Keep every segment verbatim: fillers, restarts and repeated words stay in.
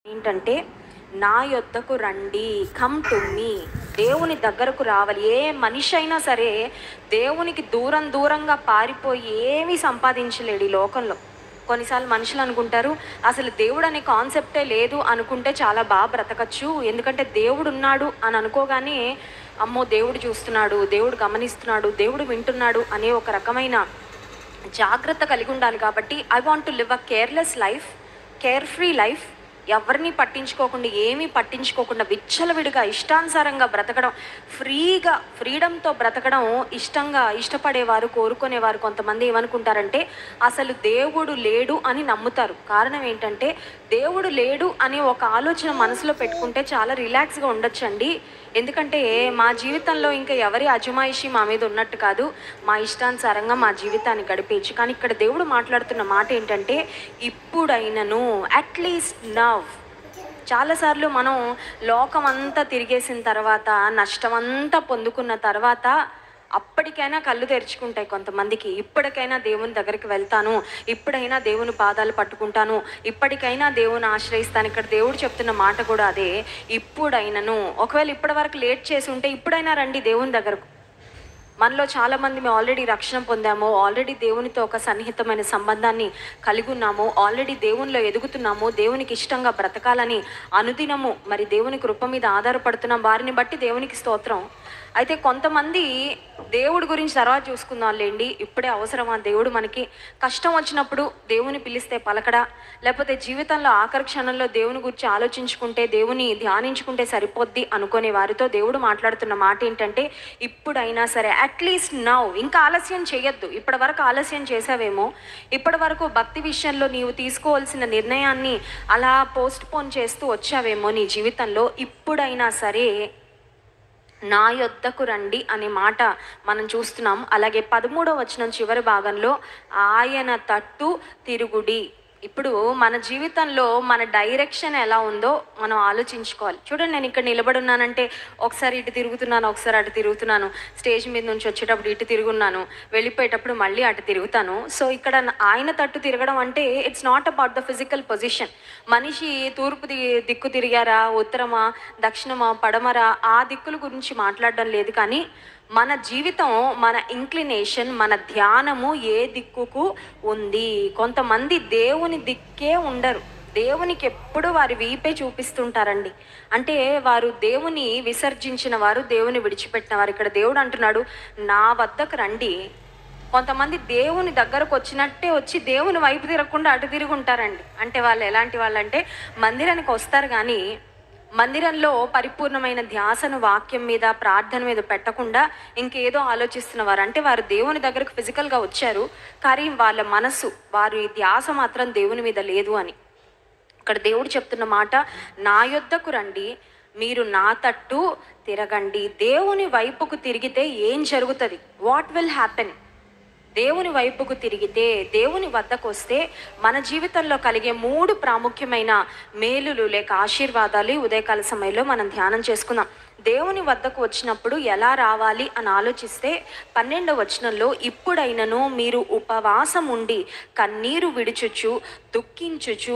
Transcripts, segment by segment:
ఏంటంటే, నా యొద్దకు రండి, కమ్ టు మీ. దేవుని దగ్గరకు రావాలి. ఏ మనిషి అయినా సరే దేవునికి దూరం దూరంగా పారిపోయి ఏమీ సంపాదించలేడు ఈ లోకంలో. కొన్నిసార్లు మనుషులు అనుకుంటారు అసలు దేవుడు అనే కాన్సెప్టే లేదు అనుకుంటే చాలా బాగా బ్రతకచ్చు. ఎందుకంటే దేవుడు ఉన్నాడు అని అనుకోగానే అమ్మో దేవుడు చూస్తున్నాడు, దేవుడు గమనిస్తున్నాడు, దేవుడు వింటున్నాడు అనే ఒక రకమైన జాగ్రత్త కలిగి ఉండాలి. కాబట్టి I want to live a careless life, care free life. ఎవరిని పట్టించుకోకుండా, ఏమీ పట్టించుకోకుండా విచ్చలవిడిగా ఇష్టానుసారంగా బ్రతకడం, ఫ్రీగా ఫ్రీడంతో బ్రతకడం ఇష్టంగా ఇష్టపడేవారు, కోరుకునేవారు కొంతమంది ఏమనుకుంటారంటే అసలు దేవుడు లేడు అని నమ్ముతారు. కారణం ఏంటంటే దేవుడు లేడు అనే ఒక ఆలోచన మనసులో పెట్టుకుంటే చాలా రిలాక్స్గా ఉండొచ్చండి. ఎందుకంటే మా జీవితంలో ఇంకా ఎవరి అజమాయిషి మా మీద ఉన్నట్టు కాదు, మా ఇష్టానుసారంగా మా జీవితాన్ని గడిపేయచ్చు. కానీ ఇక్కడ దేవుడు మాట్లాడుతున్న మాట ఏంటంటే ఇప్పుడైనను, అట్లీస్ట్ నవ్. చాలాసార్లు మనం లోకం అంతా తిరిగేసిన తర్వాత, నష్టమంతా పొందుకున్న తర్వాత అప్పటికైనా కళ్ళు తెరుచుకుంటాయి కొంతమందికి. ఇప్పటికైనా దేవుని దగ్గరికి వెళ్తాను, ఇప్పుడైనా దేవుని పాదాలు పట్టుకుంటాను, ఇప్పటికైనా దేవుని ఆశ్రయిస్తాను. ఇక్కడ దేవుడు చెప్తున్న మాట కూడా అదే, ఇప్పుడైనను. ఒకవేళ ఇప్పటి వరకు లేట్ చేసి ఉంటే ఇప్పుడైనా రండి దేవుని దగ్గరకు. మనలో చాలామంది మేము ఆల్రెడీ రక్షణ పొందాము, ఆల్రెడీ దేవునితో ఒక సన్నిహితమైన సంబంధాన్ని కలిగి ఉన్నాము, ఆల్రెడీ దేవునిలో ఎదుగుతున్నాము, దేవునికి ఇష్టంగా బ్రతకాలని అనుదినము మరి దేవుని కృప మీద ఆధారపడుతున్నాం. వారిని బట్టి దేవునికి స్తోత్రం. అయితే కొంతమంది దేవుడి గురించి తర్వాత చూసుకుందాంలేండి, ఇప్పుడే అవసరమా దేవుడు మనకి? కష్టం వచ్చినప్పుడు దేవుని పిలిస్తే పలకడా, లేకపోతే జీవితంలో ఆఖరి క్షణంలో దేవుని గురించి ఆలోచించుకుంటే, దేవుని ధ్యానించుకుంటే సరిపోద్ది అనుకునే వారితో దేవుడు మాట్లాడుతున్న మాట ఏంటంటే ఇప్పుడైనా సరే, అట్లీస్ట్ నౌ. ఇంకా ఆలస్యం చేయొద్దు. ఇప్పటి వరకు ఆలస్యం చేసావేమో, ఇప్పటి వరకు భక్తి విషయంలో నీవు తీసుకోవాల్సిన నిర్ణయాన్ని అలా పోస్ట్ పోన్ చేస్తూ వచ్చావేమో నీ జీవితంలో. ఇప్పుడైనా సరే నా యొద్దకు రండి అనే మాట మనం చూస్తున్నాం. అలాగే పదమూడవ వచనం చివరి భాగంలో ఆయన తట్టు తిరుగుడి. ఇప్పుడు మన జీవితంలో మన డైరెక్షన్ ఎలా ఉందో మనం ఆలోచించుకోవాలి. చూడండి, నేను ఇక్కడ నిలబడి ఉన్నానంటే ఒకసారి ఇటు తిరుగుతున్నాను, ఒకసారి అటు తిరుగుతున్నాను, స్టేజ్ మీద నుంచి వచ్చేటప్పుడు ఇటు తిరుగున్నాను, వెళ్ళిపోయేటప్పుడు మళ్ళీ అటు తిరుగుతాను. సో ఇక్కడ ఆయన తట్టు తిరగడం అంటే it's not about the physical position. మనిషి తూర్పు దిక్కు తిరిగారా, ఉత్తరమా, దక్షిణమా, పడమరా, ఆ దిక్కుల గురించి మాట్లాడడం లేదు. కానీ మన జీవితం, మన ఇంక్లినేషన్, మన ధ్యానము ఏ దిక్కుకు ఉంది. కొంతమంది దేవుని దిక్కే ఉండరు, దేవునికి ఎప్పుడు వారి వీపే చూపిస్తుంటారండి. అంటే వారు దేవుని విసర్జించిన వారు, దేవుని విడిచిపెట్టిన వారు. ఇక్కడ దేవుడు అంటున్నాడు నా వద్దకు రండి. కొంతమంది దేవుని దగ్గరకు వచ్చినట్టే వచ్చి దేవుని వైపు తిరగకుండా అటు తిరిగి ఉంటారండి. అంటే వాళ్ళు ఎలాంటి వాళ్ళంటే మందిరానికి వస్తారు కానీ మందిరంలో పరిపూర్ణమైన ధ్యాసను వాక్యం మీద, ప్రార్థన మీద పెట్టకుండా ఇంకేదో ఆలోచిస్తున్నవారు. అంటే వారు దేవుని దగ్గరకు ఫిజికల్గా వచ్చారు కానీ వాళ్ళ మనసు, వారి ధ్యాస మాత్రం దేవుని మీద లేదు అని. ఇక్కడ దేవుడు చెప్తున్న మాట నా యొద్దకు రండి, మీరు నా తట్టు తిరగండి. దేవుని వైపుకు తిరిగితే ఏం జరుగుతుంది? What will happen? దేవుని వైపుకు తిరిగితే, దేవుని వద్దకు వస్తే మన జీవితంలో కలిగే మూడు ప్రాముఖ్యమైన మేలులు లేక ఆశీర్వాదాలు ఉదయకాల సమయంలో మనం ధ్యానం చేసుకుందాం. దేవుని వద్దకు వచ్చినప్పుడు ఎలా రావాలి అని ఆలోచిస్తే పన్నెండవ వచనంలో ఇప్పుడైనను మీరు ఉపవాసం ఉండి కన్నీరు విడుచుచు దుఃఖించుచు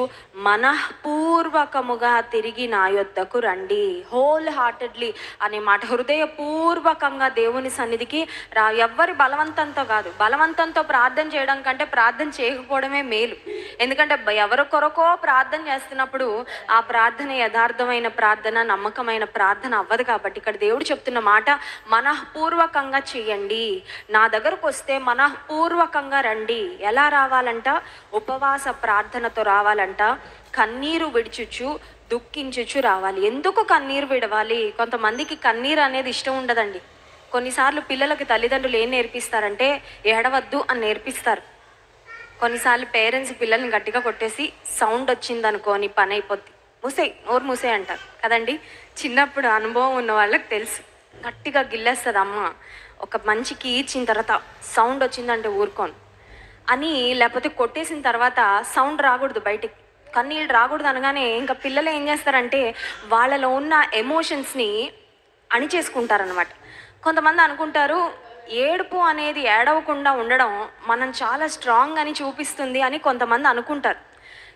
మనఃపూర్వకముగా తిరిగి నా యొద్దకు రండి. హోల్ హార్టెడ్లీ అనే మాట, హృదయపూర్వకంగా దేవుని సన్నిధికి రా. ఎవ్వరి బలవంతంతో కాదు. బలవంతంతో ప్రార్థన చేయడం కంటే ప్రార్థన చేయకపోవడమే మేలు. ఎందుకంటే ఎవరి కొరకో ప్రార్థన చేస్తున్నప్పుడు ఆ ప్రార్థన యథార్థమైన ప్రార్థన, నమ్మకమైన ప్రార్థన అవ్వదు. కాబట్టి ఇక్కడ దేవుడు చెప్తున్న మాట మనఃపూర్వకంగా చేయండి. నా దగ్గరకు వస్తే మనఃపూర్వకంగా రండి. ఎలా రావాలంట? ఉపవాస ప్రార్థనతో రావాలంట. కన్నీరు విడిచుచు దుఃఖించుచు రావాలి. ఎందుకు కన్నీరు విడవాలి? కొంతమందికి కన్నీరు అనేది ఇష్టం ఉండదండి. కొన్నిసార్లు పిల్లలకి తల్లిదండ్రులు ఏం నేర్పిస్తారంటే ఏడవద్దు అని నేర్పిస్తారు. కొన్నిసార్లు పేరెంట్స్ పిల్లల్ని గట్టిగా కొట్టేసి సౌండ్ వచ్చిందనుకో నీ పని అయిపోద్ది, మూసే నోరు మూసే అంటారు కదండి. చిన్నప్పుడు అనుభవం ఉన్న వాళ్ళకి తెలుసు. గట్టిగా గిల్లేస్తుంది అమ్మ, ఒక మంచికి ఇచ్చిన తర్వాత సౌండ్ వచ్చిందంటే ఊరుకోను అని, లేకపోతే కొట్టేసిన తర్వాత సౌండ్ రాకూడదు, బయటికి కన్నీళ్ళు రాకూడదు అనగానే ఇంకా పిల్లలు ఏం చేస్తారంటే వాళ్ళలో ఉన్న ఎమోషన్స్ని అణిచేసుకుంటారనమాట. కొంతమంది అనుకుంటారు ఏడుపు అనేది ఏడవకుండా ఉండడం మనం చాలా స్ట్రాంగ్ అని చూపిస్తుంది అని కొంతమంది అనుకుంటారు.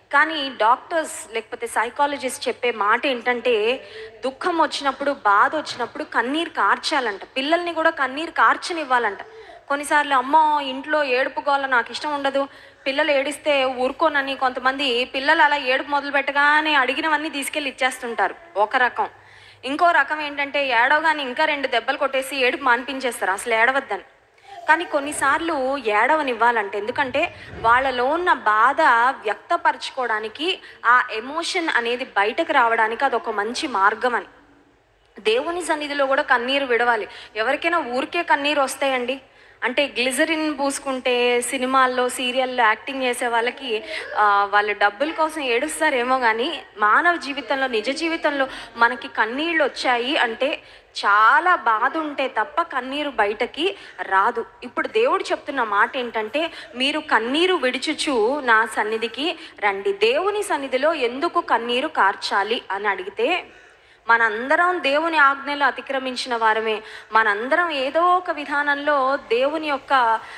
కానీ డాక్టర్స్ లేకపోతే సైకాలజిస్ట్ చెప్పే మాట ఏంటంటే, దుఃఖం వచ్చినప్పుడు, బాధ వచ్చినప్పుడు కన్నీరు కార్చాలంట. పిల్లల్ని కూడా కన్నీరు కార్చనివ్వాలంట. కొన్నిసార్లు అమ్మో ఇంట్లో ఏడుపు గోల నాకు ఇష్టం ఉండదు, పిల్లలు ఏడిస్తే ఊరుకోనని కొంతమంది పిల్లలు అలా ఏడుపు మొదలు పెట్టగానే అడిగినవన్నీ తీసుకెళ్ళి ఇచ్చేస్తుంటారు, ఒక రకం. ఇంకో రకం ఏంటంటే ఏడవగానే ఇంకా రెండు దెబ్బలు కొట్టేసి ఏడుపు మాన్పించేస్తారు, అసలు ఏడవద్దని. కానీ కొన్నిసార్లు ఏడవనివ్వాలంటే, ఎందుకంటే వాళ్ళలో ఉన్న బాధ వ్యక్తపరచుకోవడానికి, ఆ ఎమోషన్ అనేది బయటకు రావడానికి అదొక మంచి మార్గం అని. దేవుని సన్నిధిలో కూడా కన్నీరు విడవాలి. ఎవరికైనా ఊరికే కన్నీరు వస్తాయండి అంటే, గ్లిజరిన్ పూసుకుంటే సినిమాల్లో సీరియల్లో యాక్టింగ్ చేసే వాళ్ళకి వాళ్ళు డబ్బుల కోసం ఏడుస్తారేమో, కానీ మానవ జీవితంలో, నిజ జీవితంలో మనకి కన్నీళ్ళు వచ్చాయి అంటే చాలా బాధ ఉంటే తప్ప కన్నీరు బయటకి రాదు. ఇప్పుడు దేవుడు చెప్తున్న మాట ఏంటంటే, మీరు కన్నీరు విడిచుచు నా సన్నిధికి రండి. దేవుని సన్నిధిలో ఎందుకు కన్నీరు కార్చాలి అని అడిగితే, మనందరం దేవుని ఆజ్ఞలు అతిక్రమించిన వారమే. మనందరం ఏదో ఒక విధానంలో దేవుని యొక్క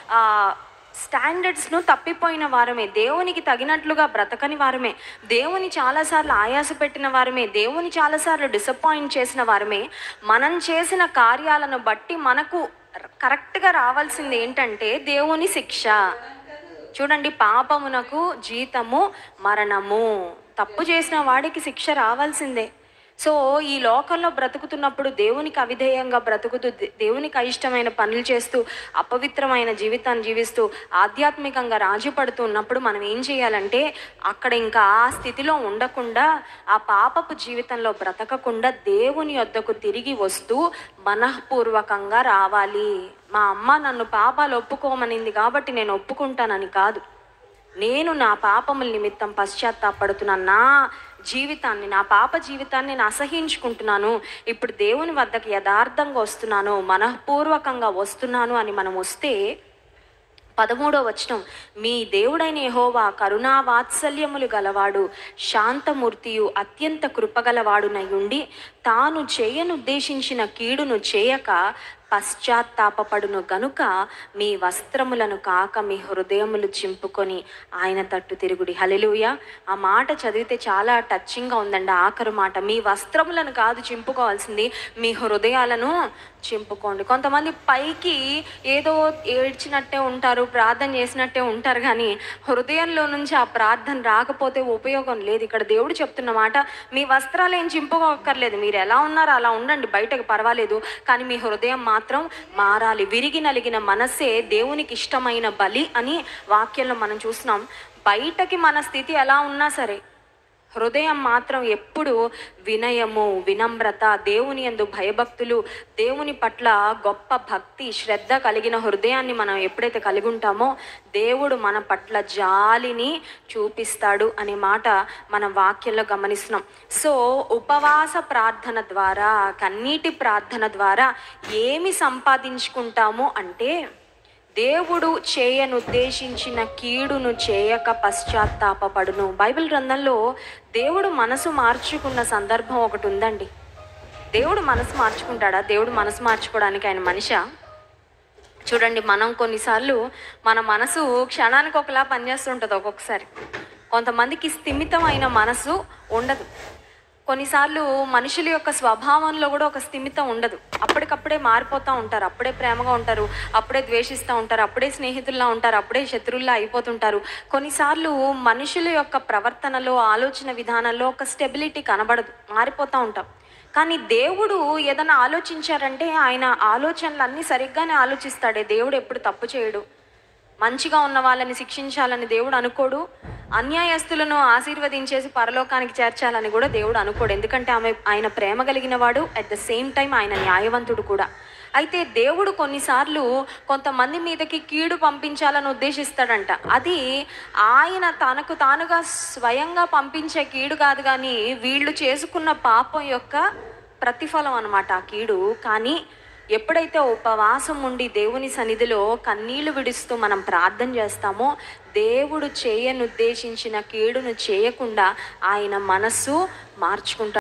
స్టాండర్డ్స్ను తప్పిపోయిన వారమే. దేవునికి తగినట్లుగా బ్రతకని వారమే. దేవుని చాలాసార్లు ఆయాస పెట్టిన వారమే. దేవుని చాలాసార్లు డిసప్పాయింట్ చేసిన వారమే. మనం చేసిన కార్యాలను బట్టి మనకు కరెక్ట్గా రావాల్సింది ఏంటంటే దేవుని శిక్ష. చూడండి, పాపమునకు జీతము మరణము. తప్పు చేసిన వాడికి శిక్ష రావాల్సిందే. సో ఈ లోకంలో బ్రతుకుతున్నప్పుడు దేవునికి అవిధేయంగా బ్రతుకుతూ, దేవునికి అయిష్టమైన పనులు చేస్తూ, అపవిత్రమైన జీవితాన్ని జీవిస్తూ, ఆధ్యాత్మికంగా రాజీ పడుతూ ఉన్నప్పుడు మనం ఏం చేయాలంటే, అక్కడ ఇంకా ఆ స్థితిలో ఉండకుండా, ఆ పాపపు జీవితంలో బ్రతకకుండా దేవుని యొద్దకు తిరిగి వస్తూ మనఃపూర్వకంగా రావాలి. మా అమ్మ నన్ను పాపాలు ఒప్పుకోమనింది కాబట్టి నేను ఒప్పుకుంటానని కాదు. నేను నా పాపముల నిమిత్తం పశ్చాత్తాపడుతున్నాను. నా జీవితాన్ని, నా పాప జీవితాన్ని నేను అసహించుకుంటున్నాను. ఇప్పుడు దేవుని వద్దకు యథార్థంగా వస్తున్నాను, మనఃపూర్వకంగా వస్తున్నాను అని మనం వస్తే, పదమూడో వచనం, మీ దేవుడైన యెహోవా కరుణా వాత్సల్యములు గలవాడు, శాంతమూర్తియు అత్యంత కృపగలవాడునై ఉండి, తాను చేయనుద్దేశించిన కీడును చేయక పశ్చాత్తాపపడును గనుక మీ వస్త్రములను కాక మీ హృదయములు చింపుకొని ఆయన తట్టు తిరుగుడి. హల్లెలూయా. ఆ మాట చదివితే చాలా టచ్చింగ్గా ఉందండి. ఆఖరు మాట, మీ వస్త్రములను కాదు చింపుకోవాల్సింది, మీ హృదయాలను చింపుకోండి. కొంతమంది పైకి ఏదో ఏడ్చినట్టే ఉంటారు, ప్రార్థన చేసినట్టే ఉంటారు, కానీ హృదయంలో నుంచి ఆ ప్రార్థన రాకపోతే ఉపయోగం లేదు. ఇక్కడ దేవుడు చెప్తున్న మాట, మీ వస్త్రాలు ఏం చింపుకోక్కర్లేదు, మీరు ఎలా ఉన్నారో అలా ఉండండి, బయటకు పర్వాలేదు, కానీ మీ హృదయం మాత్రం మారాలి. విరిగి నలిగిన మనస్సే దేవునికి ఇష్టమైన బలి అని వాక్యంలో మనం చూస్తున్నాం. బయటకి మన స్థితి ఎలా ఉన్నా సరే, హృదయం మాత్రం ఎప్పుడు వినయము, వినమ్రత, దేవుని యందు భయభక్తులు, దేవుని పట్ల గొప్ప భక్తి, శ్రద్ధ కలిగిన హృదయాన్ని మనం ఎప్పుడైతే కలిగి ఉంటామో, దేవుడు మన పట్ల జాలిని చూపిస్తాడు అనే మాట మనం వాక్యంలో గమనిస్తున్నాం. సో ఉపవాస ప్రార్థన ద్వారా, కన్నీటి ప్రార్థన ద్వారా ఏమి సంపాదించుకుంటాము అంటే, దేవుడు చేయనుద్దేశించిన కీడును చేయక పశ్చాత్తాపపడును. బైబిల్ గ్రంథంలో దేవుడు మనసు మార్చుకున్న సందర్భం ఒకటి ఉందండి. దేవుడు మనసు మార్చుకుంటాడా? దేవుడు మనసు మార్చుకోవడానికి ఆయన మనిషా? చూడండి, మనం కొన్నిసార్లు మన మనసు క్షణానికి ఒకలా పనిచేస్తుంటుంది. ఒక్కొక్కసారి కొంతమందికి స్థిమితమైన మనసు ఉండదు. కొన్నిసార్లు మనుషుల యొక్క స్వభావంలో కూడా ఒక స్థిమితం ఉండదు. అప్పటికప్పుడే మారిపోతూ ఉంటారు. అప్పుడే ప్రేమగా ఉంటారు, అప్పుడే ద్వేషిస్తూ ఉంటారు, అప్పుడే స్నేహితుల్లా ఉంటారు, అప్పుడే శత్రువుల్లా అయిపోతుంటారు. కొన్నిసార్లు మనుషుల యొక్క ప్రవర్తనలో, ఆలోచన విధానంలో ఒక స్టెబిలిటీ కనబడదు, మారిపోతూ ఉంటాం. కానీ దేవుడు ఏదైనా ఆలోచించారంటే ఆయన ఆలోచనలు అన్నీ సరిగ్గానే ఆలోచిస్తాడే. దేవుడు ఎప్పుడు తప్పు చేయడు. మంచిగా ఉన్న వాళ్ళని శిక్షించాలని దేవుడు అనుకోడు. అన్యాయస్తులను ఆశీర్వదించేసి పరలోకానికి చేర్చాలని కూడా దేవుడు అనుకోడు. ఎందుకంటే ఆమె ఆయన ప్రేమ కలిగిన వాడు, అట్ ద సేమ్ టైం ఆయన న్యాయవంతుడు కూడా. అయితే దేవుడు కొన్నిసార్లు కొంతమంది మీదకి కీడు పంపించాలని ఉద్దేశిస్తాడంట. అది ఆయన తనకు తానుగా స్వయంగా పంపించే కీడు కాదు, కానీ వీళ్ళు చేసుకున్న పాపం యొక్క ప్రతిఫలం అన్నమాట ఆ కీడు. కానీ ఎప్పుడైతే ఉపవాసం ఉండి దేవుని సన్నిధిలో కన్నీళ్లు విడుస్తూ మనం ప్రార్థన చేస్తామో, దేవుడు చేయనుద్దేశించిన కీడును చేయకుండా ఆయన మనస్సు మార్చుకుంటాడు.